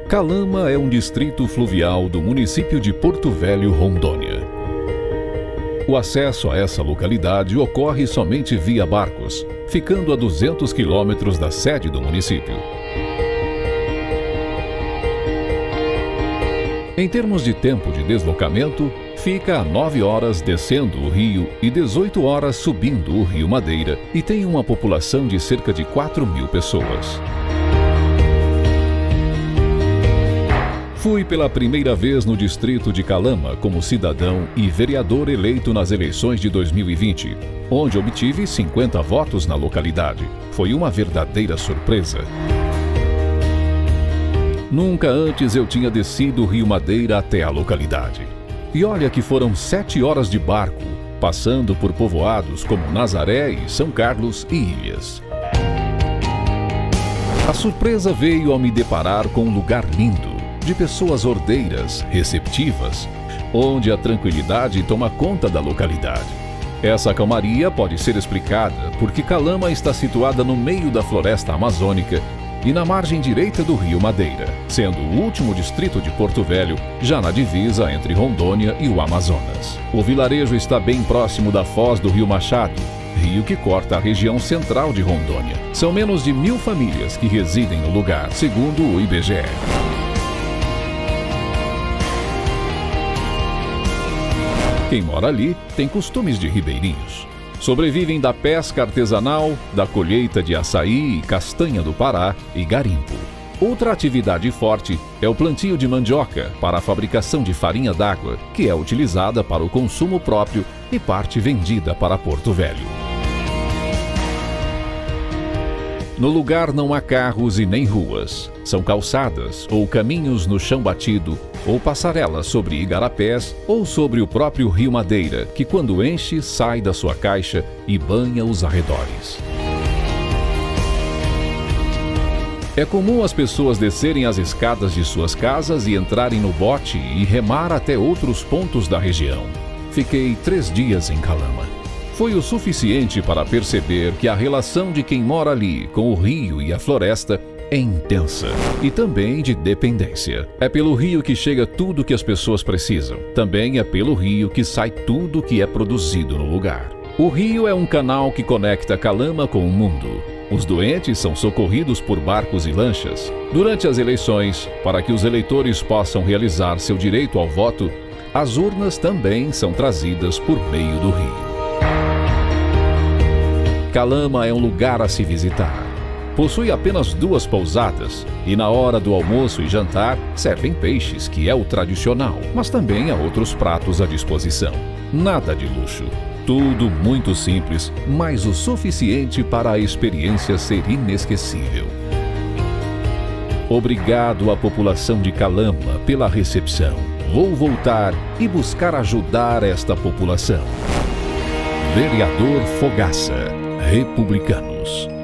Calama é um distrito fluvial do município de Porto Velho, Rondônia. O acesso a essa localidade ocorre somente via barcos, ficando a 200 quilômetros da sede do município. Em termos de tempo de deslocamento, fica a 9 horas descendo o rio e 18 horas subindo o Rio Madeira e tem uma população de cerca de 4.000 pessoas. Fui pela primeira vez no distrito de Calama como cidadão e vereador eleito nas eleições de 2020, onde obtive 50 votos na localidade. Foi uma verdadeira surpresa. Nunca antes eu tinha descido o Rio Madeira até a localidade. E olha que foram 7 horas de barco, passando por povoados como Nazaré e São Carlos e Ilhas. A surpresa veio ao me deparar com um lugar lindo, de pessoas ordeiras, receptivas, onde a tranquilidade toma conta da localidade. Essa calmaria pode ser explicada porque Calama está situada no meio da floresta amazônica e na margem direita do Rio Madeira, sendo o último distrito de Porto Velho, já na divisa entre Rondônia e o Amazonas. O vilarejo está bem próximo da foz do Rio Machado, rio que corta a região central de Rondônia. São menos de 1.000 famílias que residem no lugar, segundo o IBGE. Quem mora ali tem costumes de ribeirinhos. Sobrevivem da pesca artesanal, da colheita de açaí e castanha do Pará e garimpo. Outra atividade forte é o plantio de mandioca para a fabricação de farinha d'água, que é utilizada para o consumo próprio e parte vendida para Porto Velho. No lugar não há carros e nem ruas. São calçadas ou caminhos no chão batido, ou passarelas sobre igarapés ou sobre o próprio Rio Madeira, que quando enche, sai da sua caixa e banha os arredores. É comum as pessoas descerem as escadas de suas casas e entrarem no bote e remar até outros pontos da região. Fiquei 3 dias em Calama. Foi o suficiente para perceber que a relação de quem mora ali com o rio e a floresta é intensa e também de dependência. É pelo rio que chega tudo que as pessoas precisam. Também é pelo rio que sai tudo que é produzido no lugar. O rio é um canal que conecta Calama com o mundo. Os doentes são socorridos por barcos e lanchas. Durante as eleições, para que os eleitores possam realizar seu direito ao voto, as urnas também são trazidas por meio do rio. Calama é um lugar a se visitar. Possui apenas 2 pousadas e na hora do almoço e jantar servem peixes, que é o tradicional, mas também há outros pratos à disposição. Nada de luxo. Tudo muito simples, mas o suficiente para a experiência ser inesquecível. Obrigado à população de Calama pela recepção. Vou voltar e buscar ajudar esta população. Vereador Fogaça, Republicanos.